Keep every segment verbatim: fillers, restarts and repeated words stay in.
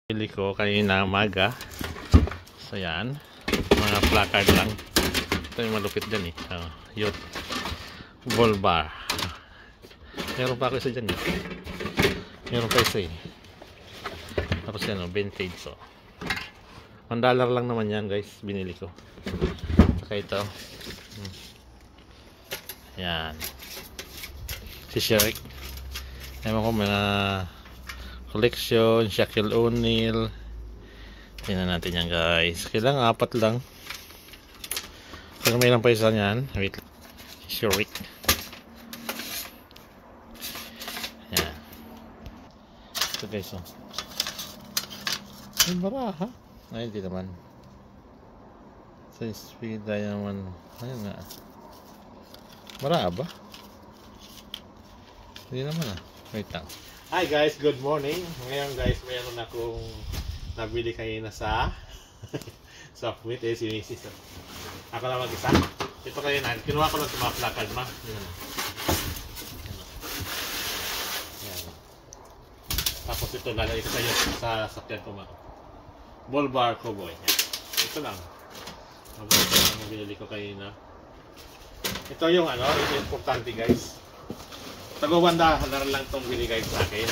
Pili ko kanina umaga. So yan, mga placard lang. Ito yung malupit din eh. Uh, youth ball bar. Meron pa ako isa dyan eh. Meron pa isa eh. Tapos yan o, vintage so. one dollar lang naman yan guys, binili ko. Saka ito. Hmm. Yan. Si Shrek. Ewan ko mga collection, Shaquille O'Neal. Tingnan natin yan guys. Kailangan apat lang. Pero mayroon pa isa yan. Wait. Shrek. Yan. Ito guys oh. Ay baraha. Ay hindi naman. Sa speed diamond. Ayun nga. Baraha ba? Hindi naman ah. Wait lang. Hi guys, good morning. Ngayon guys, mayroon akong nabili kanina sa Softwit eh, si Missus Ako na mag-isa. Ito kayo na, kinuha ko lang sa mga placard ma. Yan. Yan. Tapos ito, lalagay ko sa'yo sa sakyan ko ma. Ball bar cowboy. Yan. Ito lang. Ito lang ang binili ko kanina. Ito yung ano, ito yung importante guys. Tago-wanda lang itong binigay sa akin.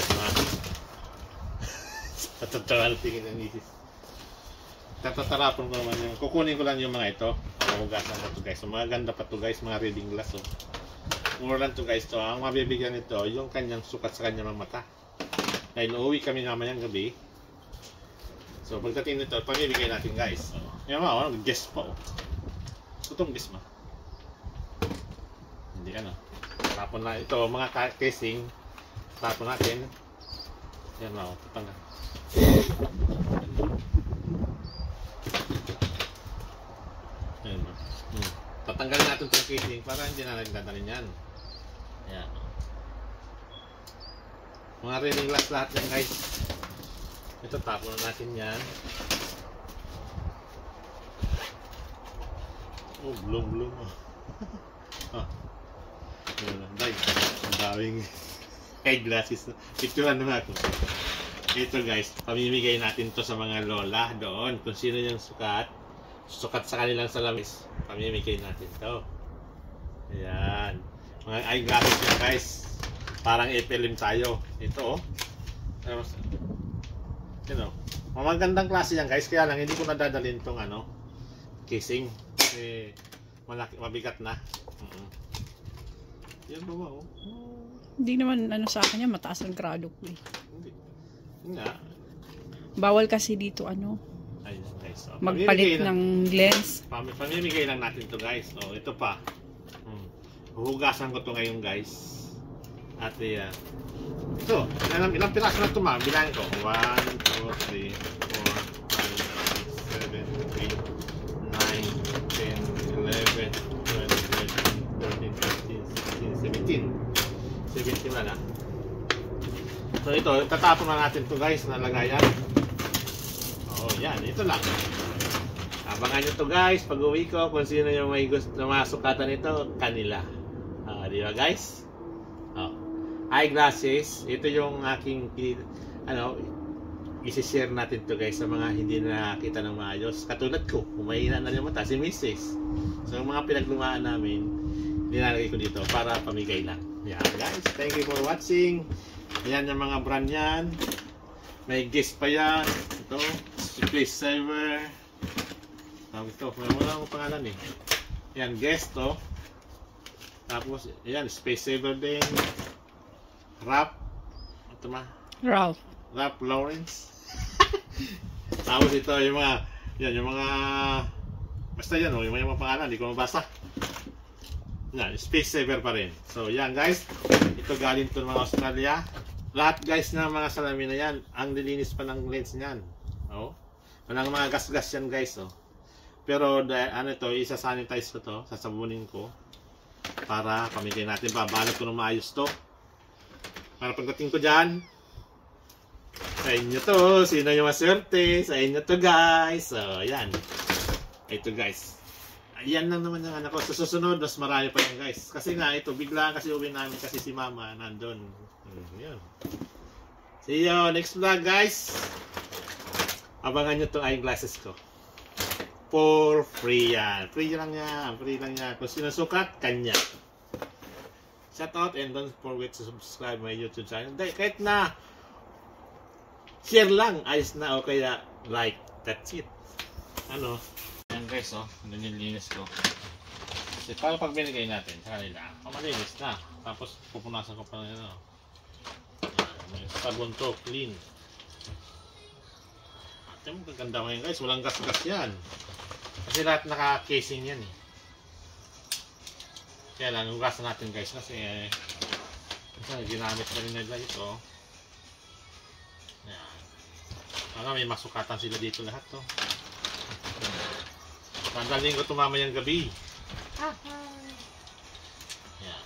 Tatatawa na tingin ng misis. Tatatarapon ko naman yung, kukunin ko lang yung mga ito. Hugasan na ito guys. So, mga ganda pa ito guys, mga reading glass. Oh. Mura lang ito guys. So, ang mabibigyan nito, yung kanyang sukat sa kanyang mata. Dahil uuwi kami naman yung gabi. So, pagdating nito, pamibigay natin guys. So, yan mga, oh, guess pa oh. Itong guess ma. Hindi ano. Tapon na ito, mga casing. Tapon natin. Yan o, tatanggal. Yan o. Hmm. Tatanggalin natin itong casing para hindi na nagdadalhin yan. Yan o. Mga reading glass lahat yan guys. Ito, tapon na natin yan. Oh, blum blum o. Ah. Guys, ang daming eyeglasses. Picturean na ako. Ito guys, pamimigay natin to sa mga lola doon. Kung sino yung sukat, sukat sa kanilang salamis, pamimigay natin to. Ayan. Mga eyeglasses yan guys. Parang epilim tayo. Ito oh. You know, magandang klase yan guys. Kaya lang hindi ko nadadalhin tong ano, casing. Kasi malaki, mabigat na. Uh-huh. Yan ba ba oh? Hindi naman ano sa akin yan, mataas ang grado ko eh. Hindi. Nga. Bawal kasi dito ano. Ayun guys. So, magpalit ng lens. Pamimigay lang natin to guys. So ito pa. Hmm. Huhugasan ko to ngayon guys. At yan. Ito. Ilang, ilang piraso na ito ma? Bilangin ko. one, two, three, four, five, six, seven, eight, nine, ten, eleven, twelve, thirteen, fourteen, fifteen, sixteen, seventeen. seventeen na na. So ito, tatapon na natin to guys na lagayan. Oh, yan. Ito lang. Abangan nyo to guys. Pag uwi ko, kung sino yung may gusto na masukatan nito, kanila. Uh, di ba guys? Oh. Eyeglasses. Ito yung aking ano, isi-share natin to guys sa mga hindi nakita ng maayos. Katulad ko, umahina na yung mata, si Missus So yung mga pinaglumaan namin, nilalagay ko dito para pamigay lang. Yan guys, thank you for watching. Ayan yung mga brand yan. May guest pa yan. Ito, Space Saver. Tawag ito, may wala akong pangalan eh. Yan, guest to. Tapos, ayan, Space Saver din. Rap. Ito ma? Ralph. Ralph Lawrence. Tapos ito, yung mga, yan, yung mga, basta yan o, yung mga pangalan, hindi ko mabasa. Yan, Space Saver pa rin. So, yan guys. Ito galing to ng mga Australia. Lahat guys na mga salamin na yan, ang nilinis pa ng lens niyan. Oh. Walang mga gas-gas yan guys. Oh. Pero, dahil, ano ito, isa-sanitize ko to, sasabunin ko. Para pamigay natin, babalot ko ng maayos to. Para pagdating ko dyan, sa inyo to, sino yung maswerte, sa inyo to guys. So, yan. Ito guys. Ayan lang naman yung anak ko. Sa susunod, mas marami pa yan guys. Kasi nga ito, bigla kasi uwi namin kasi si mama nandun. Hmm, yun. See you next vlog guys. Abangan nyo itong eyeglasses ko. For free yan. Free lang yan. Free lang yan. Kung sinusukat, kanya. Shout out and don't forget to subscribe my YouTube channel. Dahil kahit na share lang, ayos na o kaya like. That's it. Ano? Yan guys, oh. Ano nilinis ko. Kasi para pag binigay natin sa kanila, oh, malinis na. Tapos pupunasan ko pa na yun. Oh. May sabon to, clean. At yung magaganda ko yun guys, walang gas-gas yan. Kasi lahat naka-casing yan eh. Kaya lang, hugasan natin guys kasi eh, kasi ginamit na rin nila ito. Yan. Ano, may masukatan sila dito lahat to. Pandaling ko ito mamayang gabi. Yan.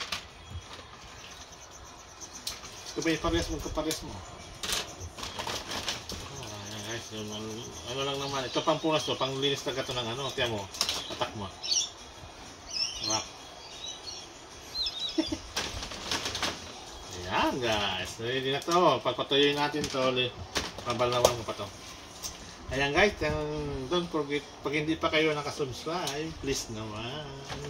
Ito ba yung pares mo? Ito pares mo. Ah, yan guys, yung, ano lang naman. Ito pang punas to, pang linis talaga ito ng ano. Tiyan mo, atak mo. Rock. Ayan guys, ready na to. Pagpatuloy natin to, pabalawang mo pa to. Ayan guys, don't forget, pag hindi pa kayo nakasubscribe, please naman.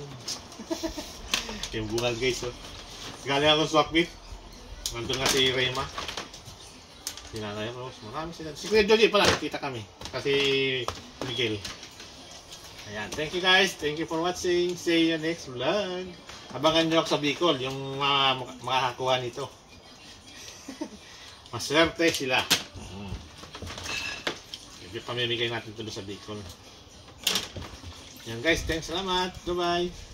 Yung bungal guys, oh. Galing akong swapmeet. Nandun nga si Rema. Si Nanay Rose, marami sila. Si Kuya Joji pala, kita kami. Kasi Miguel. Ayan, thank you guys. Thank you for watching. See you next vlog. Abangan nyo ako sa Bicol, yung mga makakakuha nito. Maswerte sila. Mm. Pamimigay natin ito sa Bicol. Yan guys, thanks, salamat. Bye-bye.